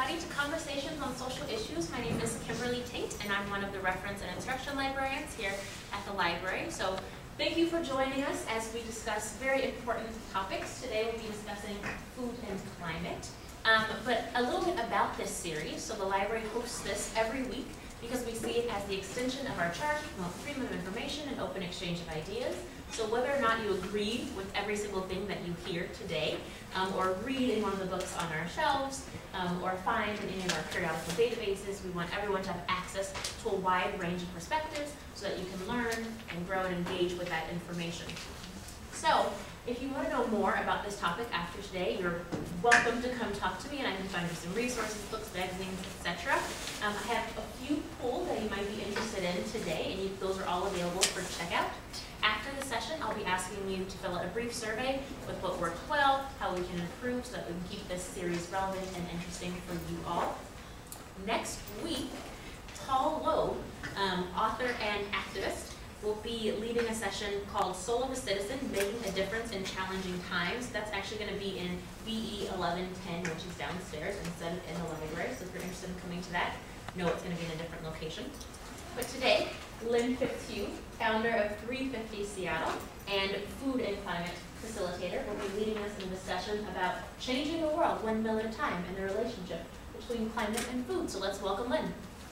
Savvy to Conversations on Social Issues. My name is Kimberly Tate, and I'm one of the reference and instruction librarians here at the library. So thank you for joining us as we discuss very important topics. Today we'll be discussing food and climate. But a little bit about this series. So the library hosts this every week because we see it as the extension of our charge to promote freedom of information and open exchange of ideas. So whether or not you agree with every single thing that you hear today, or read in one of the books on our shelves, or find in any of our periodical databases, we want everyone to have access to a wide range of perspectives so that you can learn and grow and engage with that information. So if you want to know more about this topic after today, you're welcome to come talk to me, and I can find you some resources, books, magazines, etc. I have a few polls that you might be interested in today, and those are all available for checkout. After the session, I'll be asking you to fill out a brief survey with what worked well, how we can improve so that we can keep this series relevant and interesting for you all. Next week, Tal Loeb, author and activist, will be leading a session called Soul of a Citizen, Making a Difference in Challenging Times. That's actually going to be in BE 1110, which is downstairs instead of in the library. So if you're interested in coming to that, know it's going to be in a different location. But today, Lynn Fitz-Hugh, founder of 350 Seattle and Food and Climate Facilitator, will be leading us in a discussion about changing the world one meal at a time and the relationship between climate and food. So let's welcome Lynn.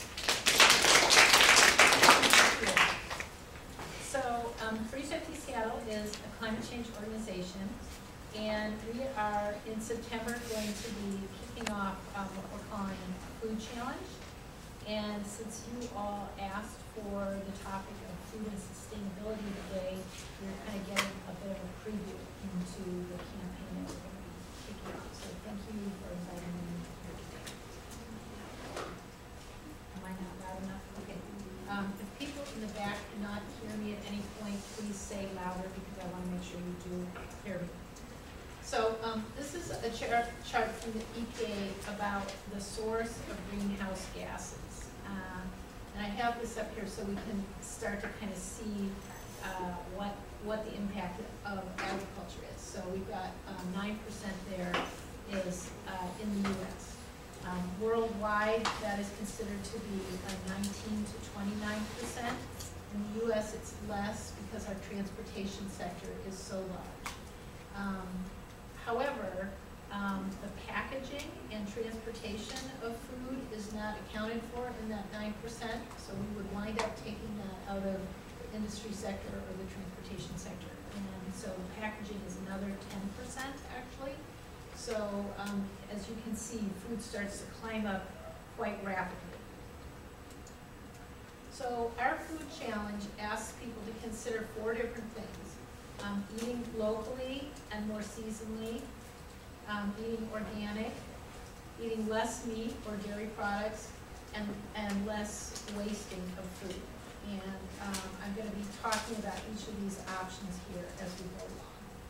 So 350 Seattle is a climate change organization, and we are in September going to be kicking off what we're calling a food challenge. And since you all asked for the topic of food and sustainability today, you're kind of getting a bit of a preview into the campaign that we're going to be kicking off. So thank you for inviting me here today. Am I not loud enough? Okay. If people in the back cannot hear me at any point, please say louder because I want to make sure you do hear me. So this is a chart from the EPA about the source of greenhouse gases. And I have this up here so we can start to kind of see what the impact of agriculture is. So we've got 9% there is in the U.S. Worldwide, that is considered to be 19 to 29%. In the U.S., it's less because our transportation sector is so large. However, the packaging and transportation of food is not accounted for in that 9%, so we would wind up taking that out of the industry sector or the transportation sector. And so packaging is another 10% actually. So as you can see, food starts to climb up quite rapidly. So our food challenge asks people to consider 4 different things. Eating locally and more seasonally, eating organic, eating less meat or dairy products, and less wasting of food. And I'm going to be talking about each of these options here as we go along.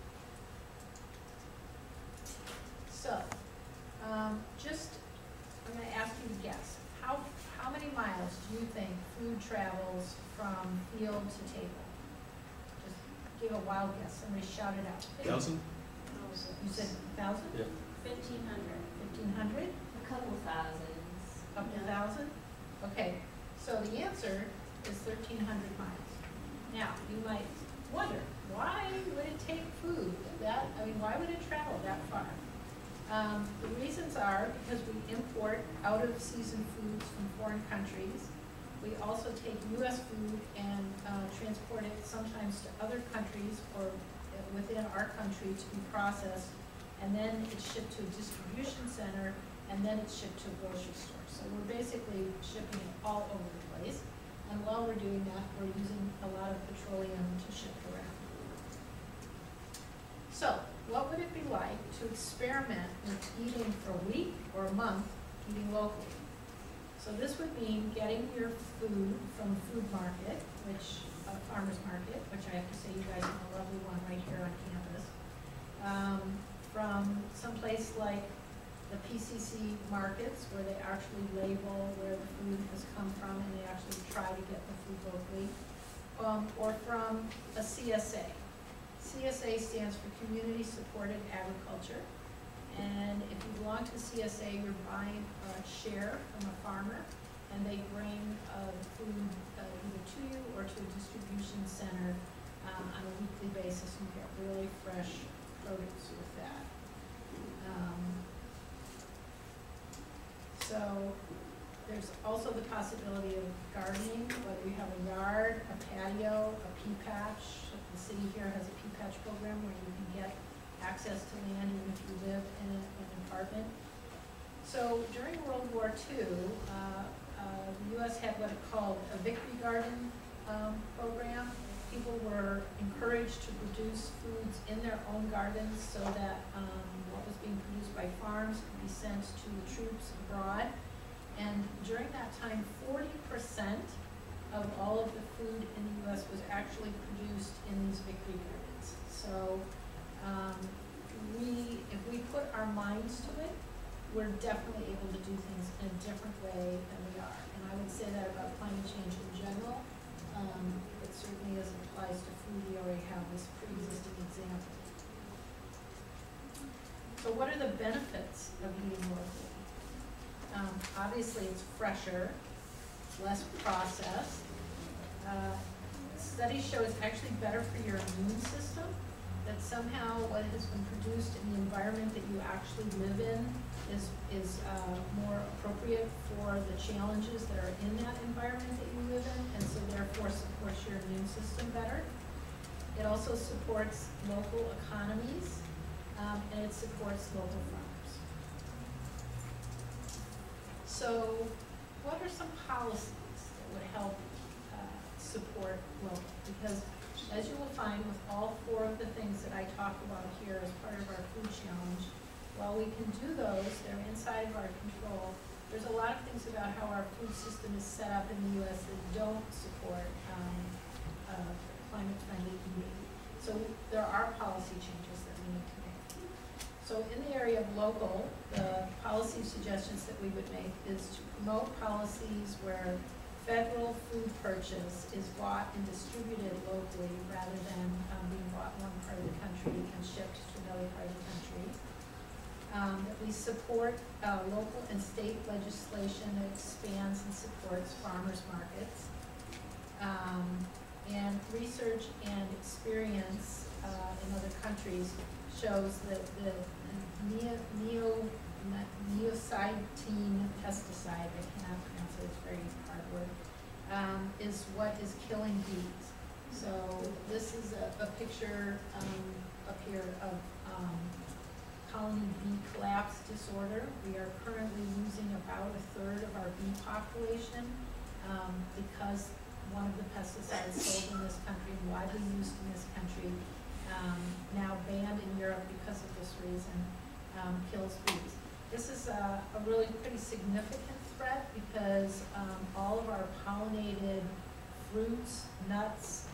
So, I'm going to ask you to guess. How many miles do you think food travels from field to table? Just give a wild guess. Somebody shout it out. 1,000? You said 1,000? Yeah. 1,500. 1,500? A couple thousands. Up to 1,000? Okay, so the answer is 1,300 miles. Now, you might wonder, why would it take food why would it travel that far? The reasons are because we import out-of-season foods from foreign countries. We also take U.S. food and transport it sometimes to other countries or within our country to be processed, and then it's shipped to a distribution center, and then it's shipped to a grocery store. So we're basically shipping it all over the place, and while we're doing that, we're using a lot of petroleum to ship it around. So what would it be like to experiment with eating for a week or a month, eating locally? So this would mean getting your food from a food market, farmer's market, which I have to say you guys have a lovely one right here on campus, from someplace like the PCC markets where they actually label where the food has come from and they actually try to get the food locally, or from a CSA. CSA stands for Community Supported Agriculture, and if you belong to CSA, you're buying a share from a farmer, and they bring food either to you or to a distribution center on a weekly basis, and you get really fresh produce with that. So there's also the possibility of gardening, whether you have a yard, a patio, a pea patch. The city here has a pea patch program where you can get access to land even if you live in an apartment. So during World War II, the U.S. had what it called a victory garden program. People were encouraged to produce foods in their own gardens so that what was being produced by farms could be sent to the troops abroad. And during that time, 40% of all of the food in the U.S. was actually produced in these victory gardens. So if we put our minds to it, we're definitely able to do things in a different way than we are. And I would say that about climate change in general. It certainly as it applies to food, we already have this pre-existing example. So what are the benefits of eating locally? Obviously it's fresher, less processed. Studies show it's actually better for your immune system, that somehow what has been produced in the environment that you actually live in is more appropriate for the challenges that are in that environment that you live in, and so therefore supports your immune system better. It also supports local economies, and it supports local farmers. So what are some policies that would help support local? Because as you will find with all four of the things that I talk about here as part of our food challenge, while we can do those, they're inside of our control, there's a lot of things about how our food system is set up in the U.S. that don't support climate-friendly eating. So there are policy changes that we need to make. So in the area of local, the policy suggestions that we would make is to promote policies where federal food purchase is bought and distributed locally rather than being bought in one part of the country and shipped to another part of the country. That we support local and state legislation that expands and supports farmers markets. And research and experience in other countries shows that the neocytine pesticide, I cannot pronounce it, it's a very hard word, is what is killing bees. So this is a picture up here of colony bee collapse disorder. We are currently losing about a third of our bee population because one of the pesticides sold in this country, widely used in this country, now banned in Europe because of this reason, kills bees. This is a really pretty significant threat because all of our pollinated fruits, nuts,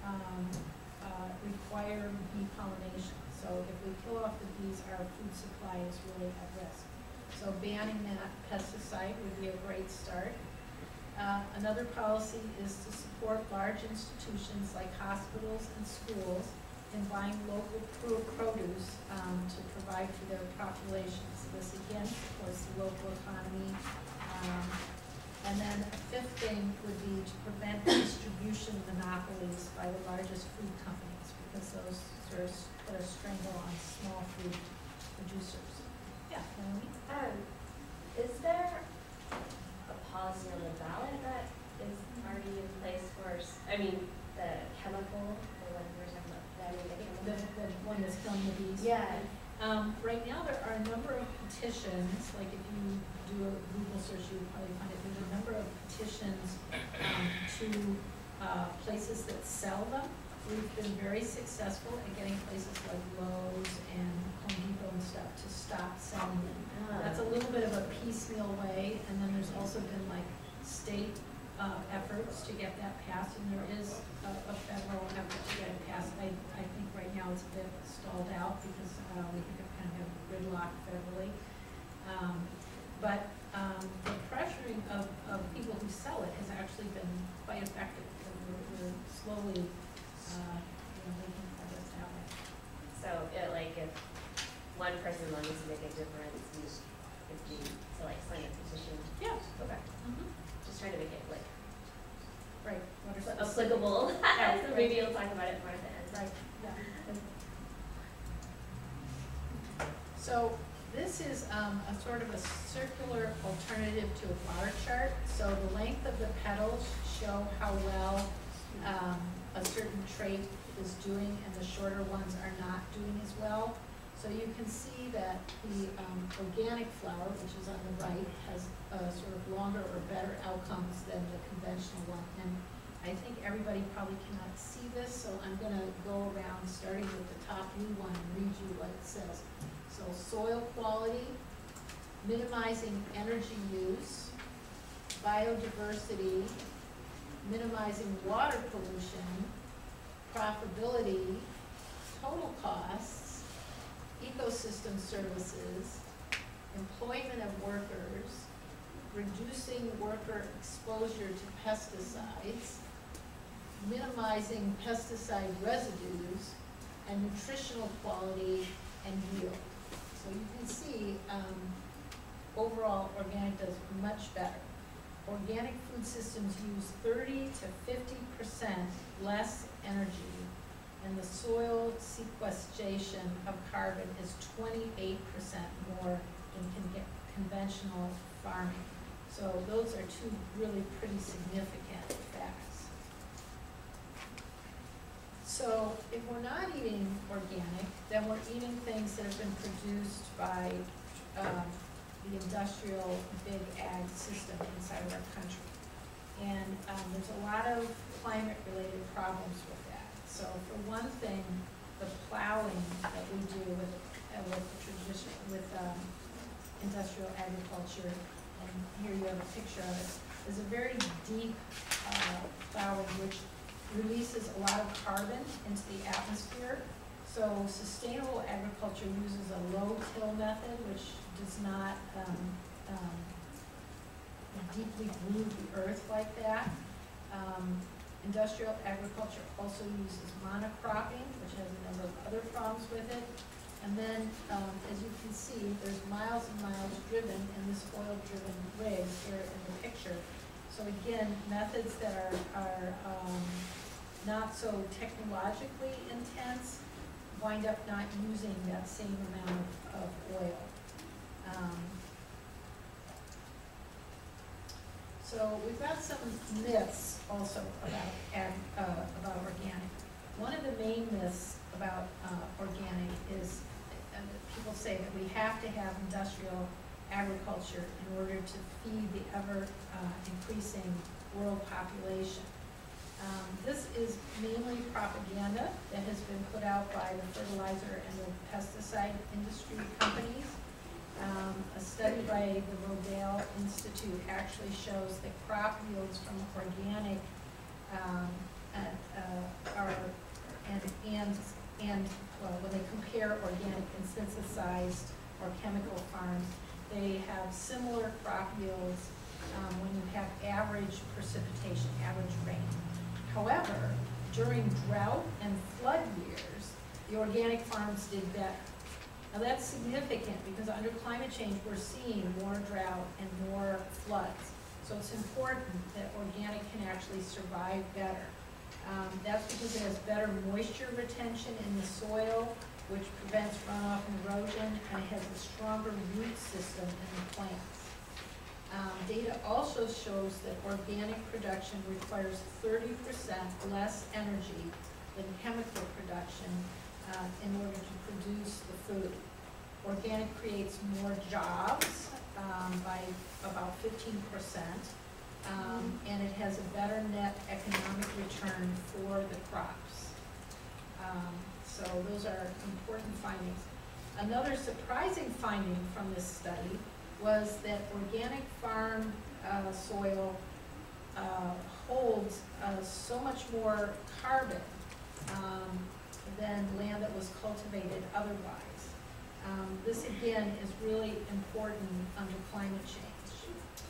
require bee pollination. So if we kill off the bees, our food supply is really at risk. So banning that pesticide would be a great start. Another policy is to support large institutions like hospitals and schools in buying local produce to provide for their populations. This again supports the local economy. And then a fifth thing would be to prevent distribution monopolies by the largest food companies, because those sort of put a strangle on small food producers. Yeah, Melanie? Is there a policy on the ballot that is already in place for, the chemical, the one we were talking about, The one that's killing the bees? Yeah. Right now there are a number of petitions, like if you do a Google search, you would probably find it. There's a number of petitions to places that sell them. We've been very successful at getting places like Lowe's and Home Depot and stuff to stop selling them. That's a little bit of a piecemeal way, and then there's also been like state efforts to get that passed, and there is a federal effort to get it passed. I think right now it's a bit stalled out because we kind of have gridlock federally. But the pressuring of people who sell it has actually been quite effective. We're slowly making progress that way. So, if one person wanted to make a difference, Maybe you'll talk about it more at the end. Right, yeah. So this is a sort of a circular alternative to a bar chart. So the length of the petals show how well a certain trait is doing, and the shorter ones are not doing as well. So you can see that the organic flower, which is on the right, has sort of longer or better outcomes than the conventional one. And I think everybody probably cannot see this, so I'm going to go around starting with the top blue one and read you what it says. So soil quality, minimizing energy use, biodiversity, minimizing water pollution, profitability, total costs, ecosystem services, employment of workers, reducing worker exposure to pesticides, minimizing pesticide residues, and nutritional quality and yield. So you can see overall organic does much better. Organic food systems use 30 to 50% less energy, and the soil sequestration of carbon is 28% more than conventional farming. So those are two really pretty significant facts. So if we're not eating organic, then we're eating things that have been produced by the industrial big ag system inside of our country. And there's a lot of climate-related problems with that. So for one thing, the plowing that we do with industrial agriculture, and here you have a picture of it, is a very deep plowing which releases a lot of carbon into the atmosphere. So sustainable agriculture uses a low-till method, which does not deeply groove the earth like that. Industrial agriculture also uses monocropping, which has a number of other problems with it. And then, as you can see, there's miles and miles driven in this oil-driven rig here in the picture. So again, methods that are not so technologically intense wind up not using that same amount of oil. So we've got some myths also about organic. One of the main myths about organic is people say that we have to have industrial agriculture in order to feed the ever increasing world population. This is mainly propaganda that has been put out by the fertilizer and the pesticide industry companies. A study by the Rodale Institute actually shows that crop yields from organic when they compare organic and synthesized or chemical farms, they have similar crop yields when you have average precipitation, average rain. However, during drought and flood years, the organic farms did better. Now that's significant because under climate change, we're seeing more drought and more floods. So it's important that organic can actually survive better. That's because it has better moisture retention in the soil, which prevents runoff and erosion, and it has a stronger root system in the plants. Data also shows that organic production requires 30% less energy than chemical production in order to produce the food. Organic creates more jobs by about 15%, and it has a better net economic return for the crops. So those are important findings. Another surprising finding from this study was that organic farm soil holds so much more carbon than land that was cultivated otherwise. This again is really important under climate change.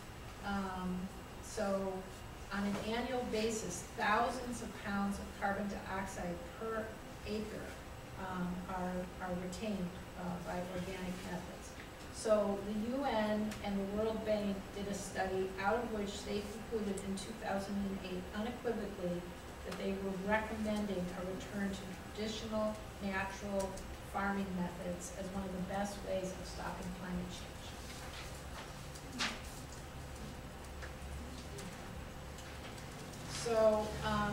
So on an annual basis, thousands of pounds of carbon dioxide per acre are retained by organic methods. So the UN and the World Bank did a study out of which they concluded in 2008 unequivocally that they were recommending a return to traditional natural farming methods as one of the best ways of stopping climate change. So,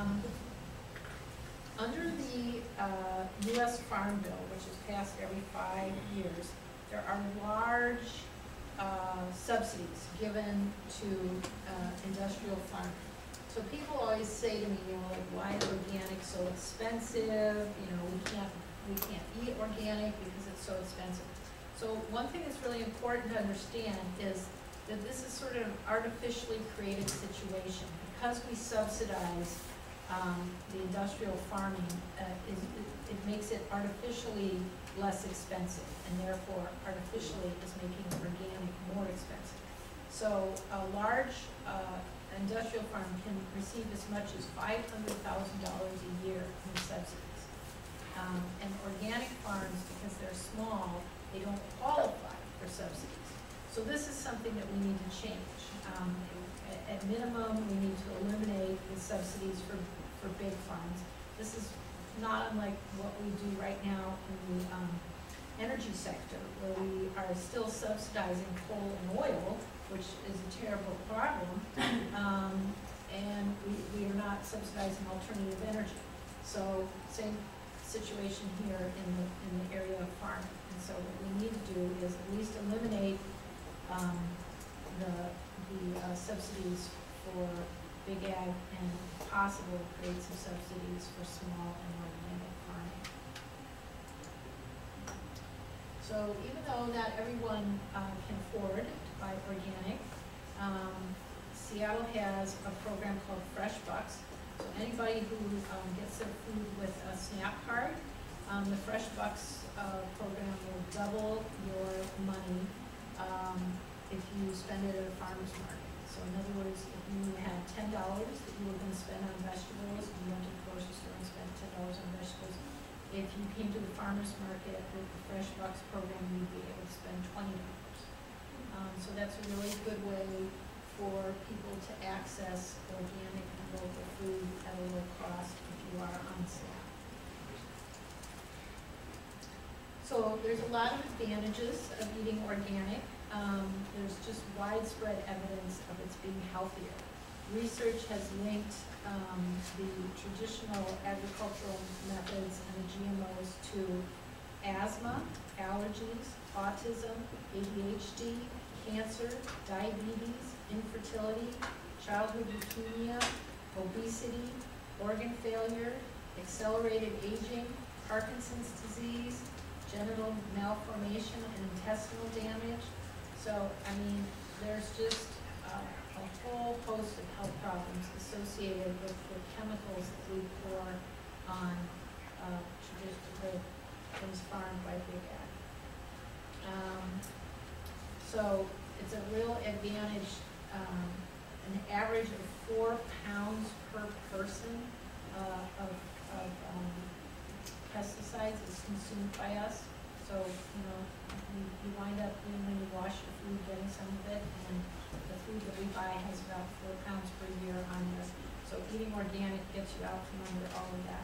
under the U.S. Farm Bill, which is passed every 5 years, there are large subsidies given to industrial farming. So people always say to me, you know, like, why is organic so expensive? You know, we can't eat organic because it's so expensive. So one thing that's really important to understand is that this is sort of an artificially created situation. Because we subsidize the industrial farming, it makes it artificially less expensive, and therefore artificially is making organic more expensive. So a large industrial farm can receive as much as $500,000 a year in subsidies. And organic farms, because they're small, they don't qualify for subsidies. So this is something that we need to change. At minimum, we need to eliminate the subsidies for big farms. This is not unlike what we do right now in the energy sector, where we are still subsidizing coal and oil, which is a terrible problem, and we are not subsidizing alternative energy. So same situation here in the area of farming. And so what we need to do is at least eliminate the subsidies for big ag, and possible create some subsidies for small and organic farming. So even though not everyone can afford to buy organic, Seattle has a program called Fresh Bucks. So anybody who gets their food with a SNAP card, the Fresh Bucks program will double your money if you spend it at a farmer's market. So in other words, if you had $10 that you were going to spend on vegetables, and you went to the grocery store and spent $10 on vegetables, if you came to the farmer's market with the Fresh Bucks program, you'd be able to spend $20. So that's a really good way for people to access organic and local food at a low cost if you are on SNAP. So there's a lot of advantages of eating organic. There's just widespread evidence of its being healthier. Research has linked the traditional agricultural methods and the GMOs to asthma, allergies, autism, ADHD, cancer, diabetes, infertility, childhood leukemia, obesity, organ failure, accelerated aging, Parkinson's disease, genital malformation, and intestinal damage. So, I mean, there's just a whole host of health problems associated with the chemicals that we pour on traditional things farmed by big ag. So it's a real advantage. An average of 4 pounds per person of pesticides is consumed by us. So, you know, you wind up, even when you wash your food, getting some of it, and the food that we buy has about 4 pounds per year on this. So eating organic gets you out from under all of that.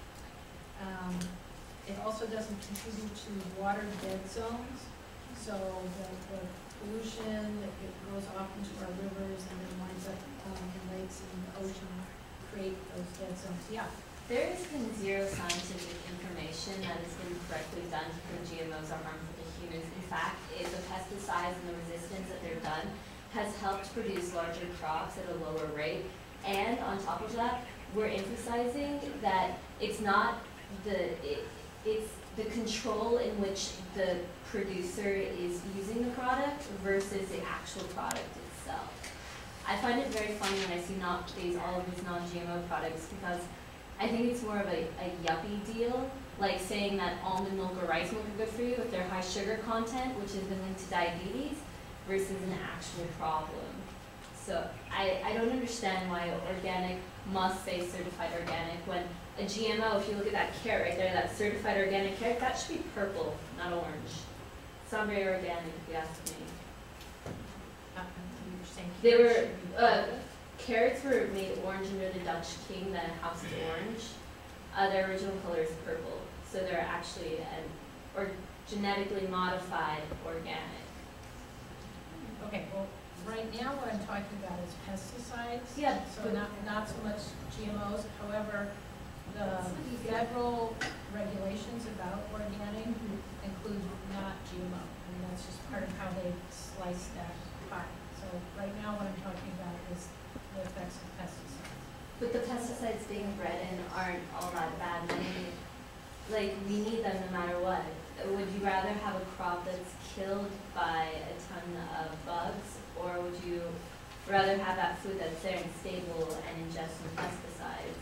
It also doesn't contribute to water dead zones. So the pollution that goes off into our rivers and then winds up in lakes and the ocean create those dead zones. Yeah. There has been zero scientific information that has been correctly done to prove GMOs are harmful to humans. In fact, the pesticides and the resistance that they're done has helped produce larger crops at a lower rate. And on top of that, we're emphasizing that it's not it's the control in which the producer is using the product versus the actual product itself. I find it very funny when I see all of these non-GMO products, because I think it's more of a yuppie deal, like saying that almond milk or rice milk are good for you if they're high sugar content, which has been linked to diabetes, versus an actual problem. So I don't understand why organic must say certified organic when a GMO, if you look at that carrot right there, that certified organic carrot, that should be purple, not orange. It's not very organic if you ask me. They carrots were made orange under the Dutch king that housed orange. Their original color is purple, so they're actually or genetically modified organic. Okay, well, right now what I'm talking about is pesticides. Yeah. So not so much GMOs, however, the federal regulations about organic include not GMO, and that's just part of how they slice that pie. So right now what I'm talking about is the effects of pesticides. But the pesticides being bred in aren't all that bad. Like, we need them no matter what. Would you rather have a crop that's killed by a ton of bugs, or would you rather have that food that's there and stable and ingest some pesticides?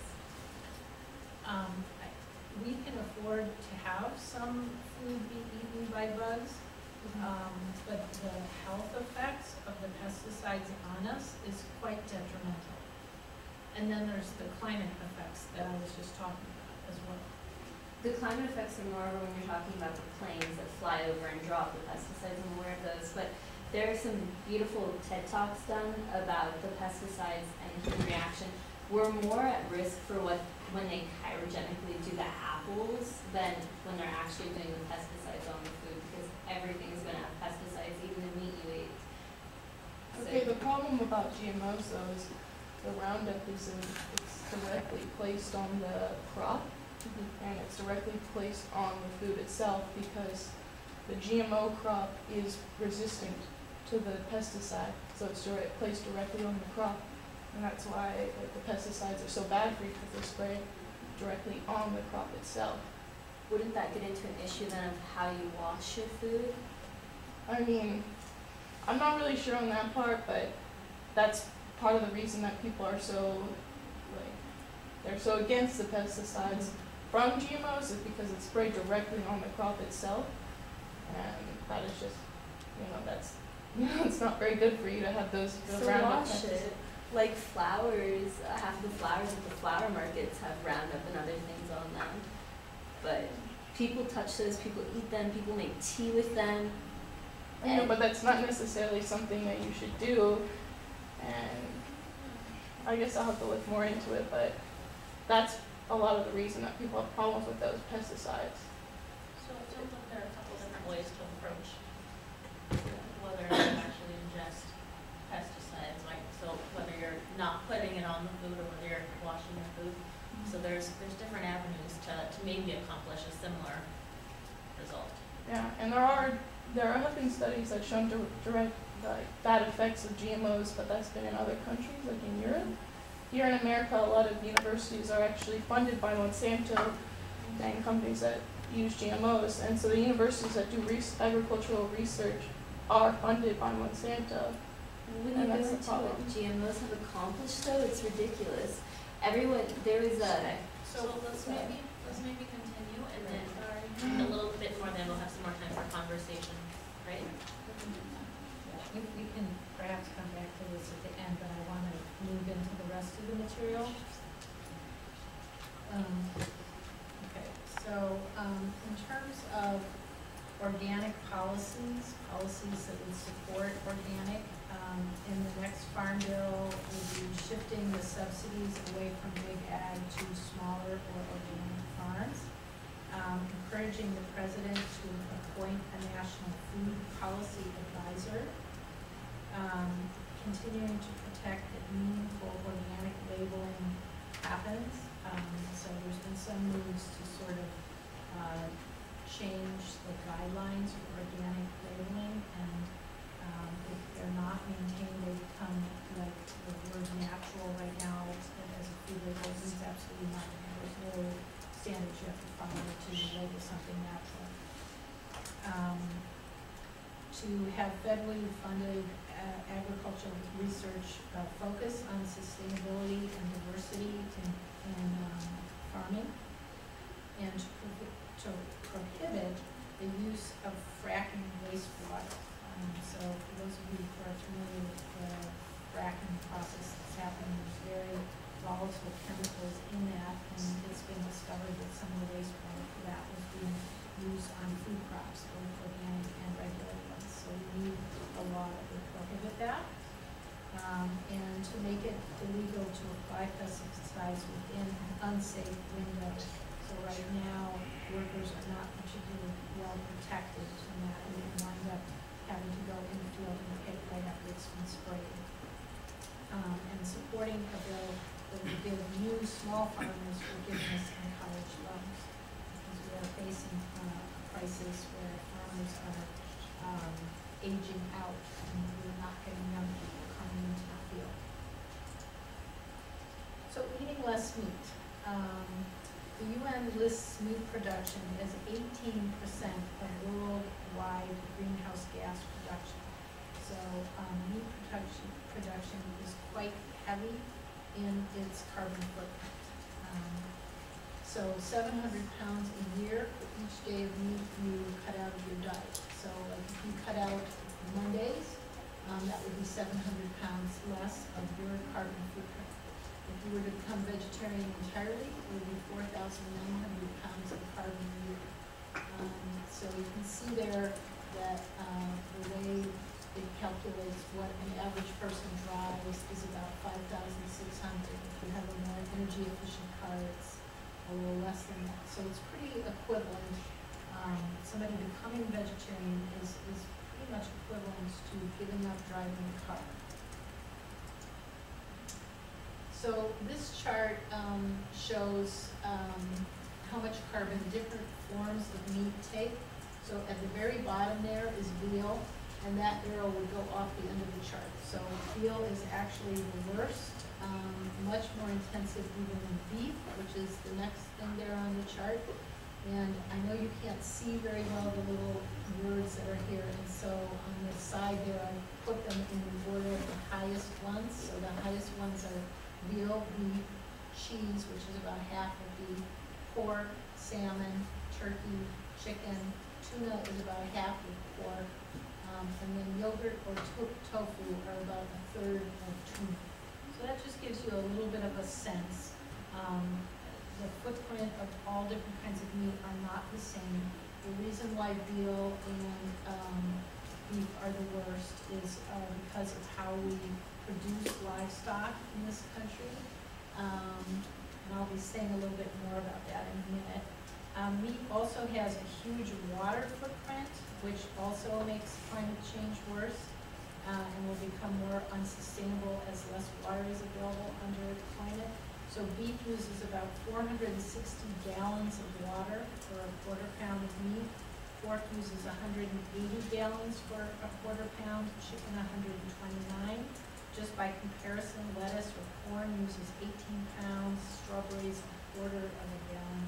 We can afford to have some food be eaten by bugs, but the health effects of the pesticides on us is quite detrimental. And then there's the climate effects that I was just talking about as well. The climate effects are more when you're talking about the planes that fly over and drop the pesticides. I'm aware of those, but there are some beautiful TED Talks done about the pesticides and human reaction. We're more at risk for when they cryogenically do the apples than when they're actually doing the pesticides on the food, because everything is going to have pesticides, even the meat you eat. Okay, the problem about GMOs though is the Roundup it's directly placed on the crop, and it's directly placed on the food itself, because the GMO crop is resistant to the pesticide, so it's placed directly on the crop, and that's why the pesticides are so bad for you, because they're sprayed directly on the crop itself. Wouldn't that get into an issue then of how you wash your food? I mean, I'm not really sure on that part, but that's part of the reason that people are so, they're so against the pesticides from GMOs, is because it's sprayed directly on the crop itself, and that is just, that's, it's not very good for you to have those So Roundup wash pesticides. it. Like flowers, half the flowers at the flower markets have Roundup and other things on them. But people touch those, people eat them, people make tea with them. I know, but that's not necessarily something that you should do, and I guess I'll have to look more into it, but that's a lot of the reason that people have problems with those pesticides. So it sounds like there are a couple different ways to approach whether you actually ingest pesticides, like, so whether you're not putting it on the food or whether you're washing your food. So there's different avenues to maybe accomplish a similar result. Yeah, and there have been studies that shown direct bad effects of GMOs, but that's been in other countries, like in Europe. Here in America, a lot of universities are actually funded by Monsanto and companies that use GMOs, and so the universities that do agricultural research are funded by Monsanto. When you And go that's the into problem. what GMOs have accomplished, though, it's ridiculous. Everyone, there is a. So let's maybe continue, and then a little bit more, then we'll have some more time for conversation, right? Yeah, we can perhaps come back to this at the end, but I want to move into the rest of the material. Okay, so in terms of organic policies that would support organic, in the next farm bill, we'll be shifting the subsidies away from big ag to smaller or organic farms, encouraging the president to appoint a national food policy advisor, continuing to protect that meaningful organic labeling happens. So there's been some moves to sort of change the guidelines for organic labeling, and if they're not maintained, they become like the word natural right now as a food label. It's absolutely not. There's no standards you have to follow to label something natural. To have federally funded agricultural research focus on sustainability and diversity in farming, and to prohibit the use of fracking wastewater. So for those of you who are familiar with the fracking process that's happening, there's very volatile chemicals in that, and it's been discovered that some of the wastewater for that was being used on food crops, both organic and regular ones. So we need a law that would prohibit that. And to make it illegal to apply pesticides within an unsafe window. So right now, workers are not particularly well protected from that, and they wind up having to go in the field and pick right up it's been sprayed. And supporting a bill that would give new small farmers forgiveness on college loans, because we are facing a crisis where farmers are aging out, and we're not getting young people coming into the field. So eating less meat. The UN lists meat production as 18% of worldwide greenhouse gas production. So meat production is quite heavy in its carbon footprint. So 700 pounds a year for each day of meat you cut out of your diet. So like if you cut out Mondays, that would be 700 pounds less of your carbon footprint. If you were to become vegetarian entirely, it would be 4,900 pounds of carbon a year. So you can see there that the way it calculates what an average person drives is about 5,600. If you have a more energy efficient car, it's a little less than that. So it's pretty equivalent. Somebody becoming vegetarian is pretty much equivalent to giving up driving a car. So this chart shows how much carbon different forms of meat take. So at the very bottom there is veal, and that arrow would go off the end of the chart. So veal is actually the worst, much more intensive even than beef, which is the next thing there on the chart. And I know you can't see very well the little words that are here, and so on the side there I put them in the order of the highest ones. So the highest ones are veal, beef, cheese, which is about half of beef, pork, salmon, turkey, chicken, tuna is about half of pork, and then yogurt or tofu are about a third of tuna. So that just gives you a little bit of a sense. The footprint of all different kinds of meat are not the same. The reason why veal and beef are the worst is because of how we produce livestock in this country. And I'll be saying a little bit more about that in a minute. Meat also has a huge water footprint, which also makes climate change worse and will become more unsustainable as less water is available under the climate. So beef uses about 460 gallons of water for a quarter pound of meat. Pork uses 180 gallons for a quarter pound, chicken 129. Just by comparison, lettuce or corn uses 18 pounds, strawberries a quarter of a gallon.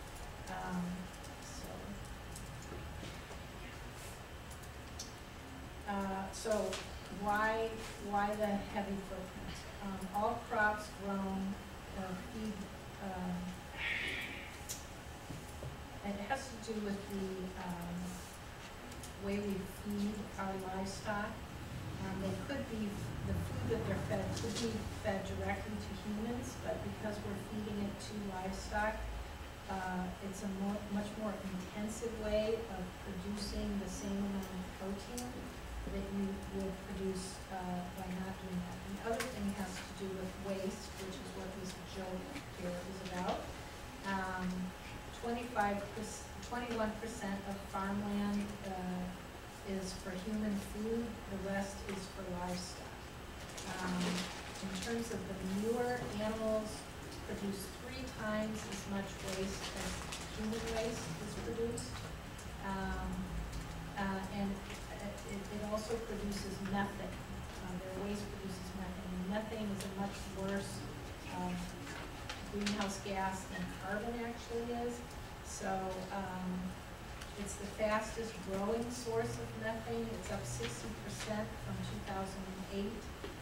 So why the heavy footprint? All crops grown feed, it has to do with the way we feed our livestock. They could be, the food that they're fed could be fed directly to humans, but because we're feeding it to livestock, it's a much more intensive way of producing the same amount of protein that you would produce by not doing that. The other thing has to do with waste, which is what this joke here is about. 21% of farmland is for human food, the rest is for livestock. In terms of the manure, animals produce 3 times as much waste as human waste is produced. And it also produces methane. Their waste produces methane. Methane is a much worse greenhouse gas than carbon actually is. So it's the fastest growing source of methane. It's up 60% from 2008.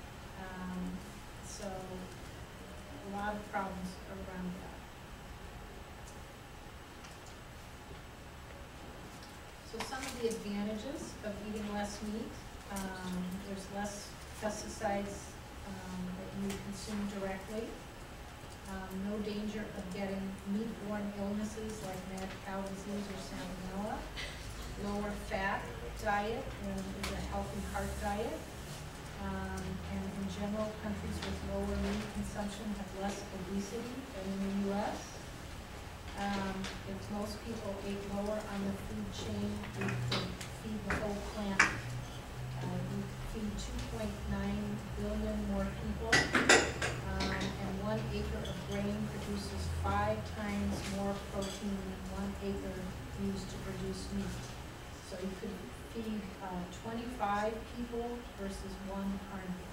So a lot of problems around that. So some of the advantages of eating less meat, there's less pesticides that you consume directly, no danger of getting meat-borne illnesses like mad cow disease or salmonella, lower fat diet is a healthy heart diet, And in general, countries with lower meat consumption have less obesity than in the U.S. If most people ate lower on the food chain, we could feed the whole planet. We feed 2.9 billion more people, and 1 acre of grain produces 5 times more protein than 1 acre used to produce meat. So you could feed 25 people versus 1 carnivore.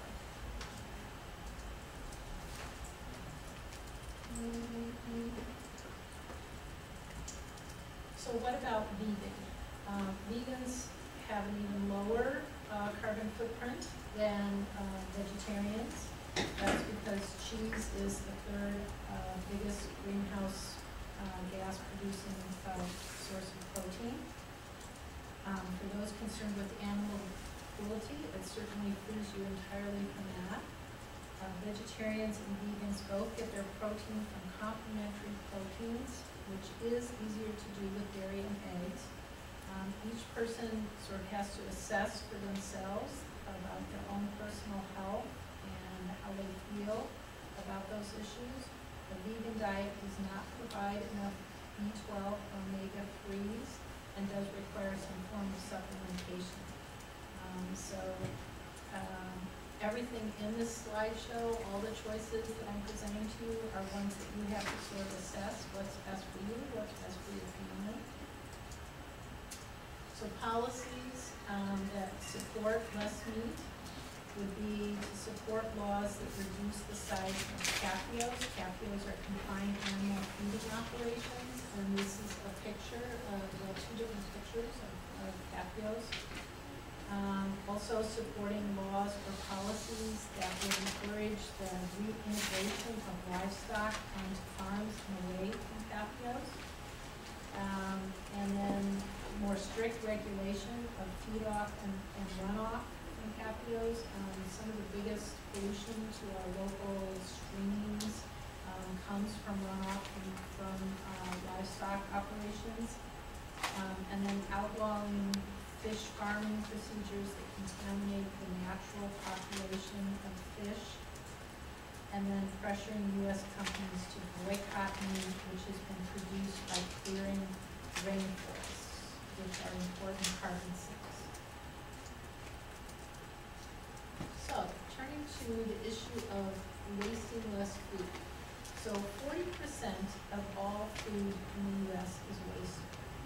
So what about vegan? Vegans have an even lower carbon footprint than vegetarians. That's because cheese is the 3rd biggest greenhouse gas producing source of protein. For those concerned with animal cruelty, it certainly frees you entirely from that. Vegetarians and vegans both get their protein from complementary proteins, which is easier to do with dairy and eggs. Each person sort of has to assess for themselves about their own personal health and how they feel about those issues. The vegan diet does not provide enough B12 or omega-3s and does require some form of supplementation. Everything in this slideshow, all the choices that I'm presenting to you are ones that you have to sort of assess what's best for you, what's best for your family. So policies that support less meat would be to support laws that reduce the size of capios. Capios are confined animal feeding operations, and this is a picture of 2 different pictures of capios. Also supporting laws or policies that would encourage the reintegration of livestock onto farms and away from capios. And then more strict regulation of feed-off and runoff from capios. Some of the biggest pollution to our local streams comes from runoff from livestock operations. And then outlawing fish farming procedures that contaminate the natural population of fish, and then pressuring U.S. companies to boycott meat which has been produced by clearing rainforests, which are important carbon sinks. So, turning to the issue of wasting less food. So 40% of all food in the U.S. is wasted.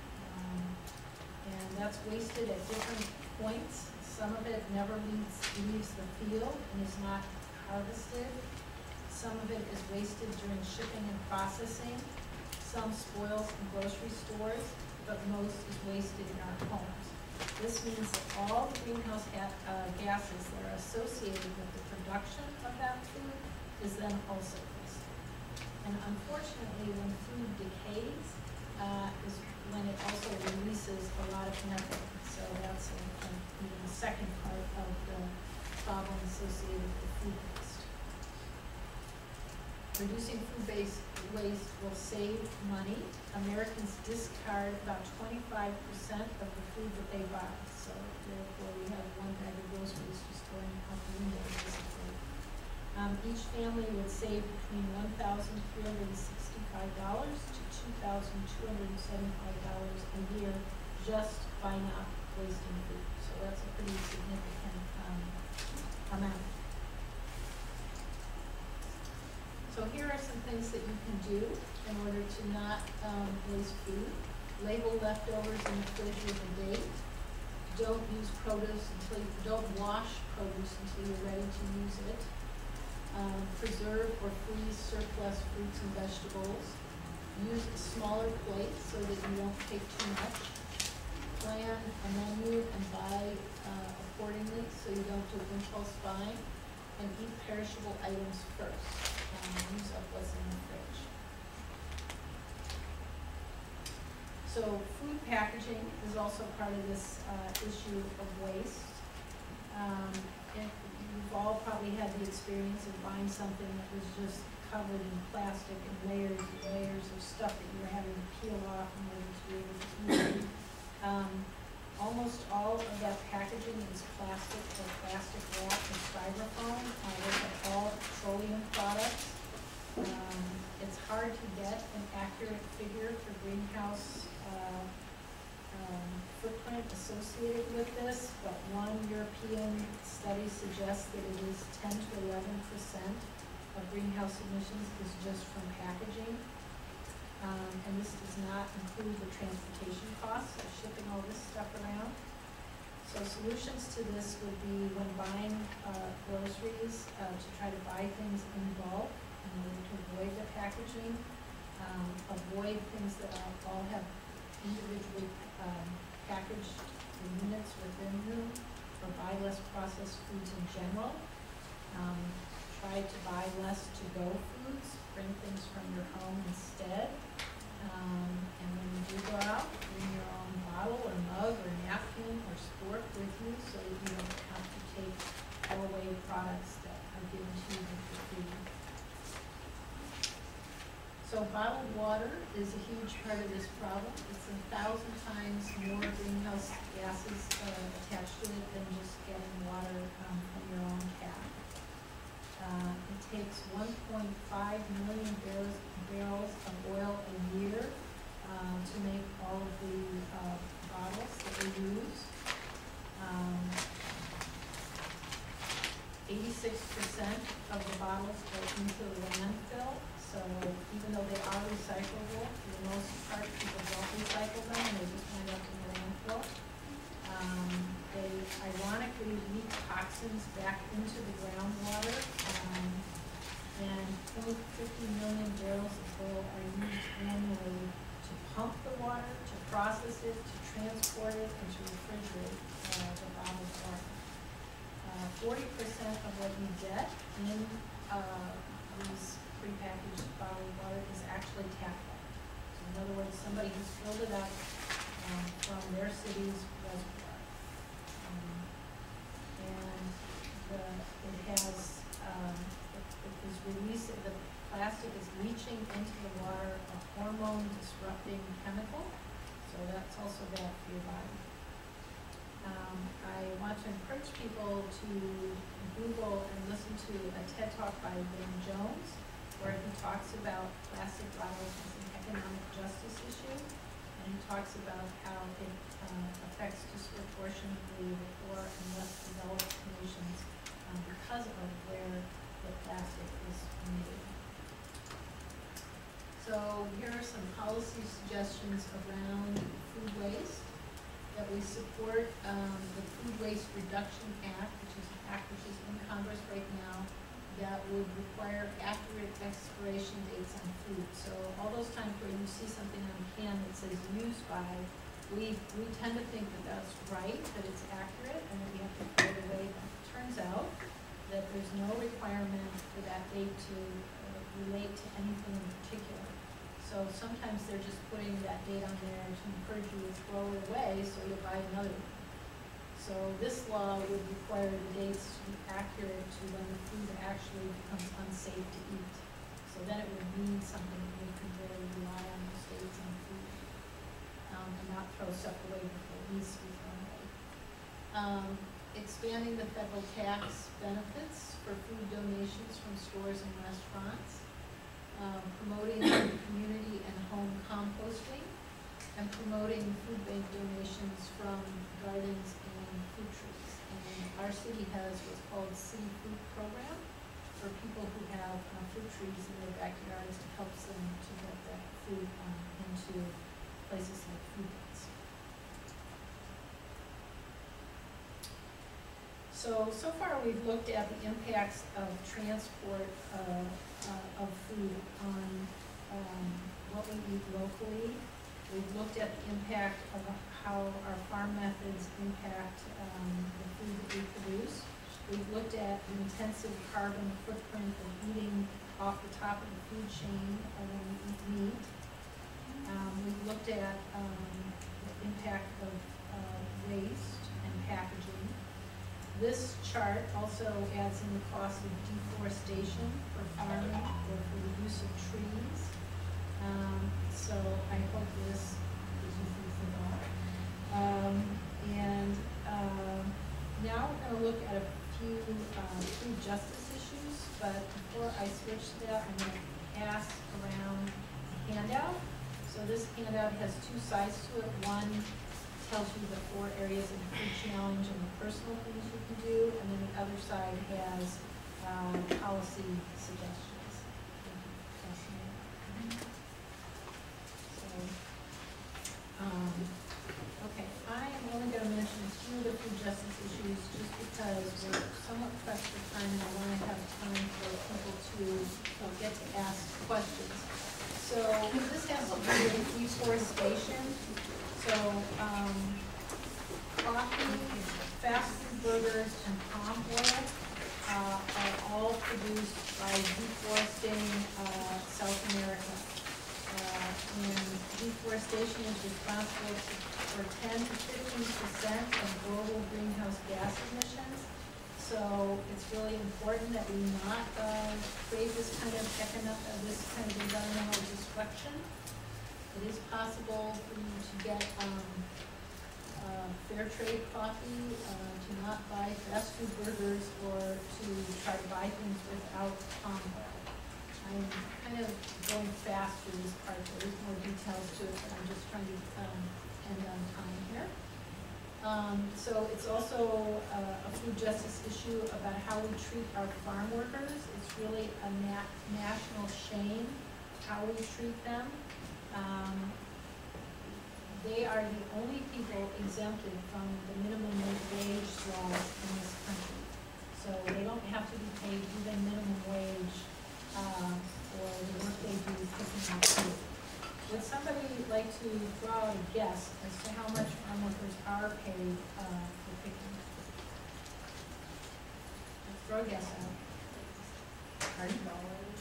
And that's wasted at different points. Some of it never leaves the field and is not harvested. Some of it is wasted during shipping and processing. Some spoils in grocery stores, but most is wasted in our homes. This means that all the greenhouse gases that are associated with the production of that food is then also wasted. And unfortunately, when food decays, is when it also releases a lot of methane. So that's even the second part of the problem associated with food waste. Reducing food waste will save money. Americans discard about 25% of the food that they buy. So therefore we have 1 bag of groceries just going out the window basically. Each family would save between $1,365 to $2,275 a year just by not wasting food. So that's a pretty significant amount. So here are some things that you can do in order to not waste food. Label leftovers in the fridge with a date. Don't wash produce until you're ready to use it. Preserve or freeze surplus fruits and vegetables. Use a smaller plate so that you won't take too much. Plan a menu and buy accordingly so you don't do impulse buying. And eat perishable items first. Use up what's in the fridge. So food packaging is also part of this issue of waste. You've all probably had the experience of buying something that was just covered in plastic and layers of stuff that you were having to peel off in order to be able to eat. Almost all of that packaging is plastic or plastic wrap or styrofoam. Those are all petroleum products. It's hard to get an accurate figure for greenhouse footprint associated with this, but one European study suggests that it is 10 to 11% of greenhouse emissions is just from packaging. And this does not include the transportation costs of shipping all this stuff around. So solutions to this would be when buying groceries to try to buy things in bulk in order to avoid the packaging, avoid things that all have individually packaged units within them, or buy less processed foods in general. Try to buy less to-go foods, bring things from your home instead. And when you do go out, bring your own bottle or mug or napkin or spork with you so that you don't have to take away products that are given to you for free. So bottled water is a huge part of this problem. It's 1,000 times more greenhouse gases attached to it than just getting water from your own tap. It takes 1.5 million barrels of oil a year to make all of the bottles that we use. 86% of the bottles go into the landfill. So even though they are recyclable, for the most part, people don't recycle them, and they just wind up in the landfill. They ironically leak toxins back into the groundwater, and 50 million barrels of oil are used annually to pump the water, to process it, to transport it, and to refrigerate the bottled water. 40% of what you get in these prepackaged bottled water is actually tap water. So in other words, somebody has filled it up from their city's reservoir. And it is releasing, the plastic is leaching into the water a hormone disrupting chemical. So that's also bad for your body. I want to encourage people to Google and listen to a TED Talk by Lynn Jones, where he talks about plastic bottles as an economic justice issue, and he talks about how it affects disproportionately the poor and less developed nations because of where the plastic is made. So here are some policy suggestions around food waste. That we support the Food Waste Reduction Act, which is an act which is in Congress right now, that would require accurate expiration dates on food. So all those times where you see something on a can that says used by, we tend to think that that's right, that it's accurate, and that we have to throw it away. But it turns out that there's no requirement for that date to relate to anything in particular. So sometimes they're just putting that date on there to encourage you to throw it away so you'll buy another one. So this law would require the dates to be accurate to when the food actually becomes unsafe to eat. So then it would mean something that we can really rely on those dates on food and not throw stuff away before it needs to be thrown away. Expanding the federal tax benefits for food donations from stores and restaurants. Promoting community and home composting, and promoting food bank donations from gardens and food trees. And our city has what's called City Food Program for people who have fruit trees in their backyards. It helps them to get that food into places like food banks. So far we've looked at the impacts of transport of food on what we eat locally. We've looked at the impact of how our farm methods impact the food that we produce. We've looked at the intensive carbon footprint of eating off the top of the food chain when we eat meat. We've looked at the impact of waste and packaging. This chart also adds in the cost of deforestation for farming or for the use of trees. So I hope this gives you food for thought. And now we're going to look at a few food justice issues, but before I switch to that, I'm going to pass around a handout. So this handout has two sides to it. One tells you the 4 areas of the food challenge and the personal things you can do, and then the other side has policy suggestions. So, okay, I am only going to mention a few of the food justice issues just because we're somewhat pressed for time and I want to have time for people to get to ask questions. So this has to do with deforestation. So coffee, fast food burgers, and palm oil are all produced by deforesting South America. And deforestation is responsible for 10 to 15% of global greenhouse gas emissions. So it's really important that we not create this kind of environmental destruction. It is possible for you to get fair trade coffee, to not buy fast food burgers, or to try to buy things without palm oil. I'm kind of going fast through this part. There is more details to it, but I'm just trying to end on time here. So it's also a food justice issue about how we treat our farm workers. It's really a national shame how we treat them. They are the only people exempted from the minimum wage laws in this country. So they don't have to be paid even minimum wage for the work they do picking up food. Would somebody like to throw out a guess as to how much farm workers are paid for picking? Let's throw a guess out. Pardon? $10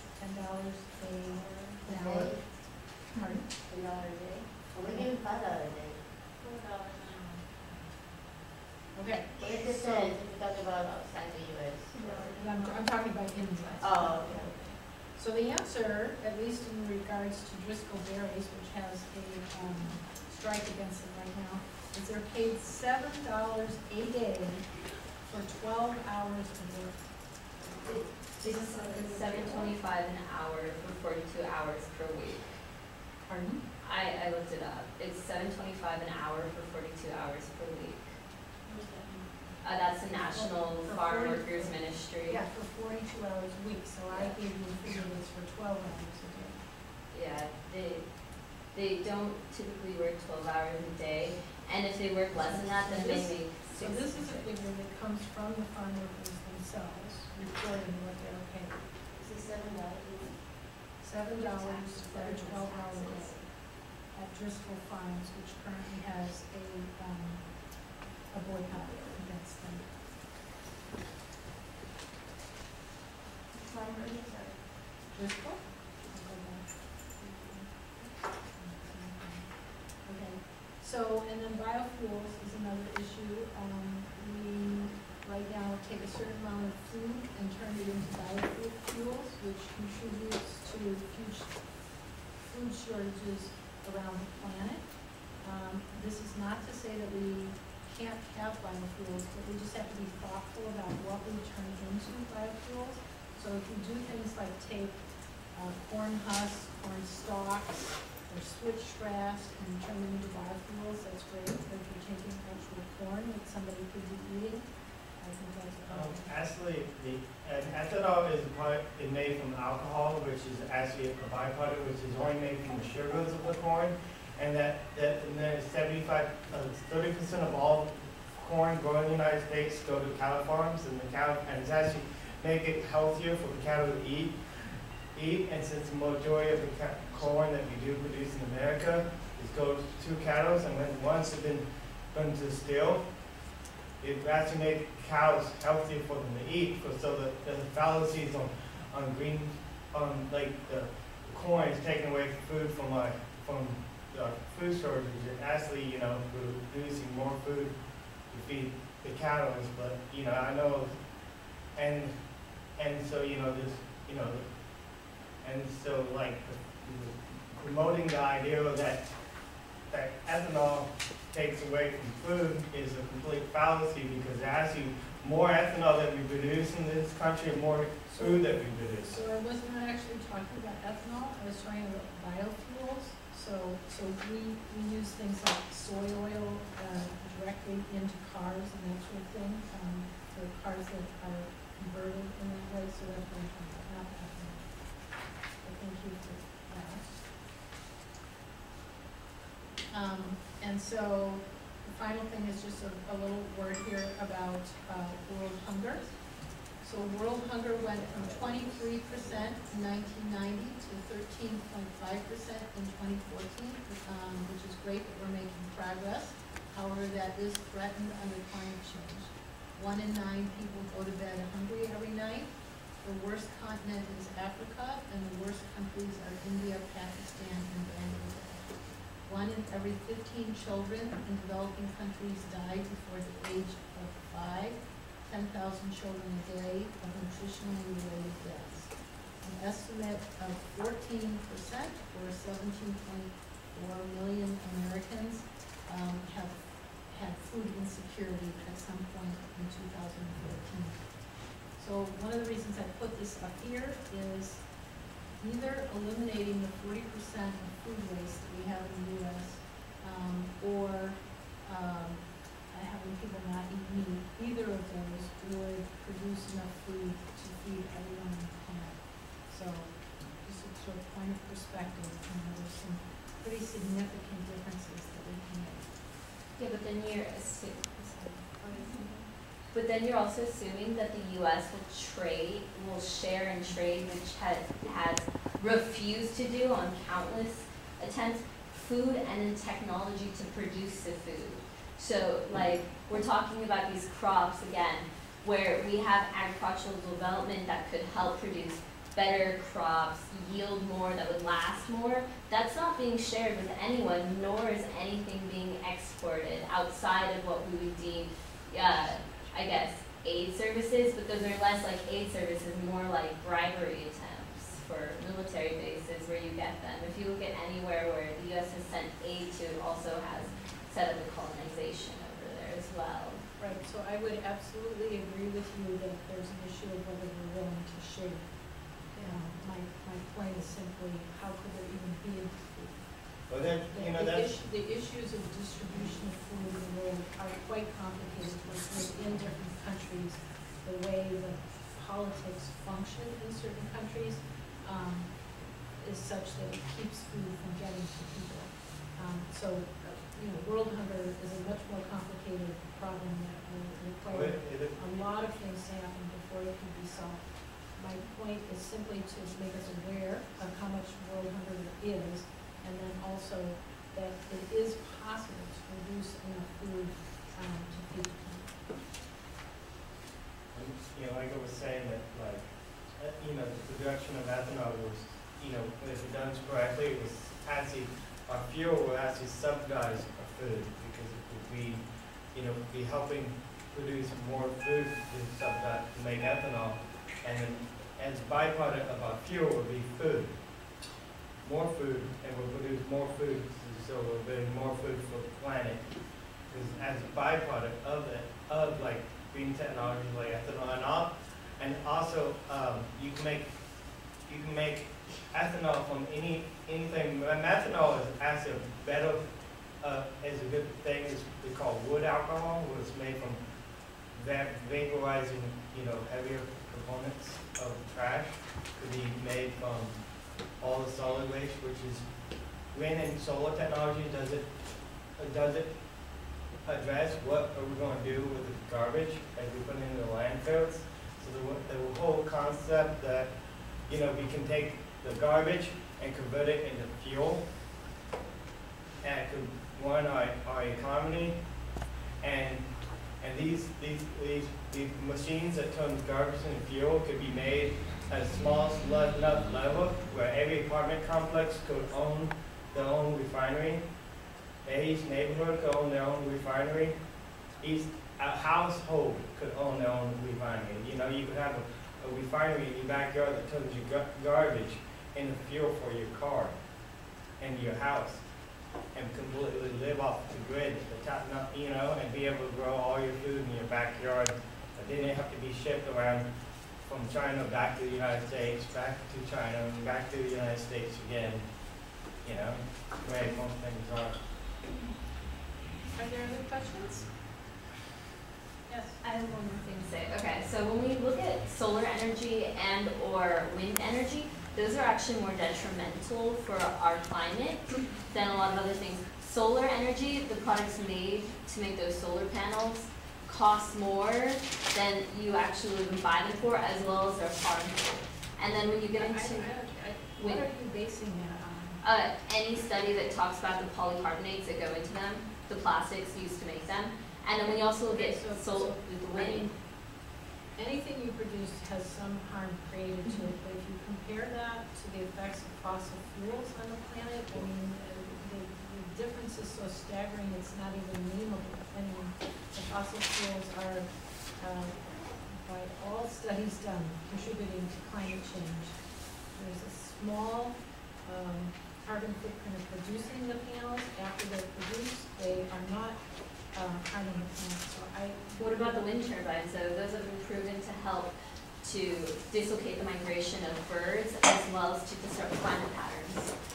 an hour. Pardon? $10 a day. Well, we give $5 a day. $4 an hour. Okay. What is it said if you talk about outside the U.S.? I'm talking about in the US. Oh, okay. So the answer, at least in regards to Driscoll Berries, which has a strike against them right now, is they're paid $7 a day for 12 hours of work. It's $7.25 an hour for 42 hours per week. Pardon? I looked it up. It's $7.25 an hour for 42 hours per week. That's the National For Farm 40 Workers Ministry. Yeah, for 42 hours a week, so I gave you a figure that's for 12 hours a day. Yeah, they don't typically work 12 hours a day, and if they work less than that, then they make So this is a figure that comes from the farm workers themselves, reporting what they're paid. Is it $7? $7 for a 12-hour day at Driscoll Farms, which currently has a boycott against them. Driscoll? Okay, so, and then biofuels is another issue. We, right now, take a certain amount of food and turn it into biofuels, which contributes to food shortages around the planet. This is not to say that we can't have biofuels, but we just have to be thoughtful about what we turn into biofuels. So if we do things like take corn husks, corn stalks, or switchgrass and turn them into biofuels, that's great. But if you're taking actual corn that somebody could be eating, I think that's a problem. Actually, ethanol is made from alcohol, which is actually a byproduct, which is only made from the sugars of the corn, and that and then 30% of all corn grown in the United States go to cattle farms, and it's actually make it healthier for the cattle to eat. And since the majority of the corn that we do produce in America goes to cattle, and when once it's been put into still, it actually makes cows healthier for them to eat. So the fallacies on like the corn is taking away food from the food shortage. It actually, we're producing more food to feed the cattle. But I know, and so this, and so like promoting the idea that that ethanol takes away from food is a complete fallacy, because actually more ethanol that we produce in this country, more food that we produce. So I was not actually talking about ethanol, I was talking about biofuels. So we use things like soy oil directly into cars and that sort of thing, for cars that are converted in that way, so that's what I'm talking about, not ethanol. So thank you for that. And so the final thing is just a little word here about world hunger. So world hunger went from 23% in 1990 to 13.5% in 2014, which is great that we're making progress. However, that is threatened under climate change. 1 in 9 people go to bed hungry every night. The worst continent is Africa, and the worst countries are India, Pakistan, and Bangladesh. 1 in every 15 children in developing countries die before the age of 5. 10,000 children a day of nutritionally related deaths. An estimate of 14%, or 17.4 million Americans, have had food insecurity at some point in 2014. So one of the reasons I put this up here is either eliminating the 40% of food waste that we have in the U.S. Or having people not eat meat. Either of those would produce enough food to feed everyone on the planet. So just a sort of point of perspective, there's some pretty significant differences that we can make. Yeah, but then you're also assuming that the U.S. will share and trade, which has refused to do on countless attempts, food and in technology to produce the food. So, like, we're talking about these crops, again, where we have agricultural development that could help produce better crops, yield more, that would last more. That's not being shared with anyone, nor is anything being exported outside of what we would deem, I guess, aid services, but those are less like aid services, more like bribery attempts for military bases where you get them. If you look at anywhere where the U.S. has sent aid to, it also has set up a colonization over there as well. Right, so I would absolutely agree with you that there's an issue of whether we're willing to share. My point is simply, how could there even be a dispute? Well, then, The issues of distribution of food in the world are quite complicated within different countries. The way the politics function in certain countries is such that it keeps food from getting to people. World hunger is a much more complicated problem that will require a lot of things to happen before it can be solved. My point is simply to make us aware of how much world hunger there is, and then also that it is possible to produce enough food to feed the planet. Like I was saying that, the production of ethanol was, if it done correctly, it was actually, our fuel will actually subsidize our food, because it would be, be helping produce more food to make ethanol, and then as a byproduct of our fuel would be food. More food, and we'll produce more food, so we'll bring more food for the planet. Because as a byproduct of green technologies like ethanol, and also you can make ethanol from anything. Methanol is actually a better, is a good thing. It's called wood alcohol, which is made from vaporizing, heavier components of trash. Could be made from all the solid waste, which is wind and solar technology. Does it address what are we going to do with the garbage as we put it into the landfills? So the whole concept that we can take the garbage and convert it into fuel, and it could run our economy, and these machines that turn garbage into fuel could be made at a small enough level where every apartment complex could own their own refinery. Each neighborhood could own their own refinery. Each household could own their own refinery. You could have a refinery in your backyard that turns your garbage into fuel for your car and your house. and completely live off the grid, you know, and be able to grow all your food in your backyard. But then they have to be shipped around from China back to the United States, back to China, and back to the United States again. You know, the way most things are. Are there other questions? Yes. I have one more thing to say. Okay, so when we look at solar energy and or wind energy, those are actually more detrimental for our climate than a lot of other things. Solar energy, the products made to make those solar panels cost more than you actually would buy them for, as well as they're harmful. And then when you get into What are you basing that on? any study that talks about the polycarbonates that go into them, the plastics used to make them, and then when you also look at solar with the wind. Anything you produce has some harm created to it, but if you compare that to the effects of fossil fuels on the planet, I mean, the difference is so staggering, it's not even memeable. I mean, the fossil fuels are, by all studies done, contributing to climate change. There's a small carbon footprint of producing the panels. After they're produced, they are not harming the planet. So What about the wind turbines? So those have been proven to help to dislocate the migration of birds as well as to disrupt climate patterns.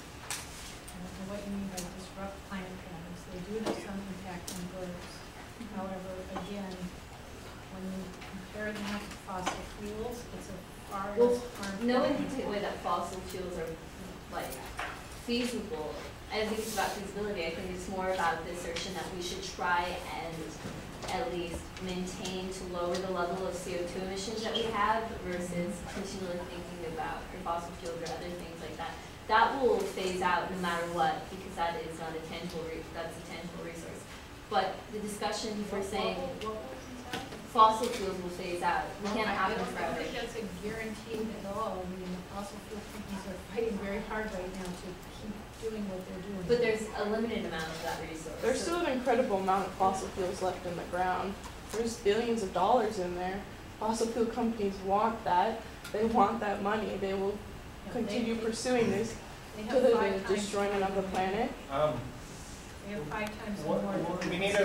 I don't know what you mean by disrupt climate patterns. They do have some impact on birds. However, again, when you compare them to fossil fuels, it's a far less harmful. No one can take away that fossil fuels are like feasible. I don't think it's about feasibility. I think it's more about the assertion that we should try and at least maintain to lower the level of CO2 emissions that we have versus continually thinking about fossil fuels or other things like that. That will phase out no matter what, because that is not a tangible, that's a tangible resource. But the discussion for saying fossil fuels will phase out, we can't have them forever. I don't think that's a guarantee at all. I mean, the fossil fuel companies are fighting very hard right now to keep doing what they're doing. But there's a limited amount of that resource. There's still an incredible amount of fossil fuels left in the ground. There's billions of dollars in there. Fossil fuel companies want that. They want that money. They will continue pursuing this until they're destroying another planet. They have 5 times more. We need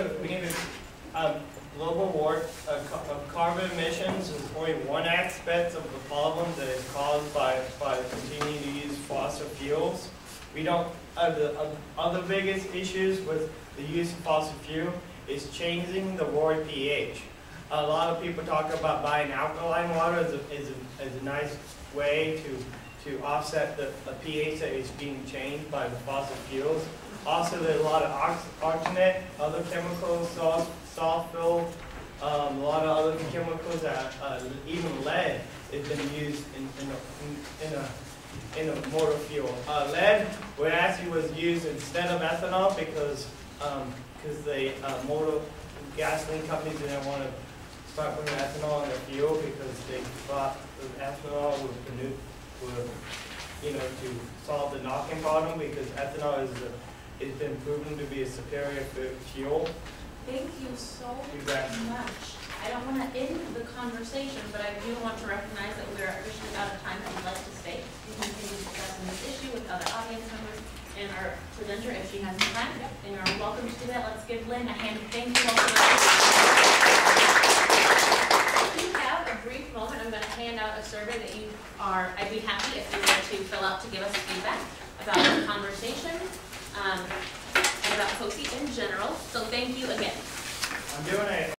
a global war of carbon emissions is only one aspect of the problem that is caused by continuing to use fossil fuels. We don't. The other biggest issues with the use of fossil fuel is changing the water pH. A lot of people talk about buying alkaline water as a nice way to offset the pH that is being changed by the fossil fuels. Also, there's a lot of arsenate, other chemicals, sulfur, a lot of other chemicals that even lead has been used in a motor fuel. Lead actually was used instead of ethanol because the motor gasoline companies didn't want to start putting ethanol in their fuel because they thought the ethanol would to solve the knocking problem, because ethanol has been proven to be a superior fuel. Thank you so much. I don't want to end the conversation, but I do want to recognize that we are officially out of time and would like to stay and continue discussing this issue with other audience members and our presenter if she has some time. And you're welcome to do that. Let's give Lynn a hand of thank you. If you have a brief moment, I'm going to hand out a survey that I'd be happy if you were to fill out to give us feedback about the conversation and about COSI in general. So thank you again. I'm doing it.